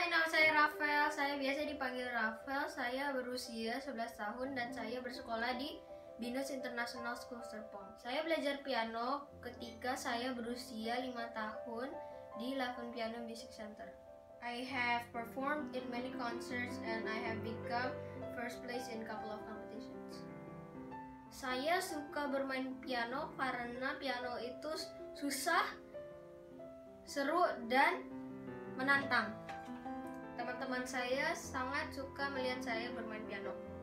Hai, nama saya Rafael. Saya biasa dipanggil Rafael. Saya berusia 11 tahun dan saya bersekolah di Binus International School Serpong. Saya belajar piano ketika saya berusia 5 tahun di Laven Piano Music Center. I have performed in many concerts and I have become first place in couple of competitions. Saya suka bermain piano karena piano itu susah, seru, dan menantang. Teman-teman saya sangat suka melihat saya bermain piano.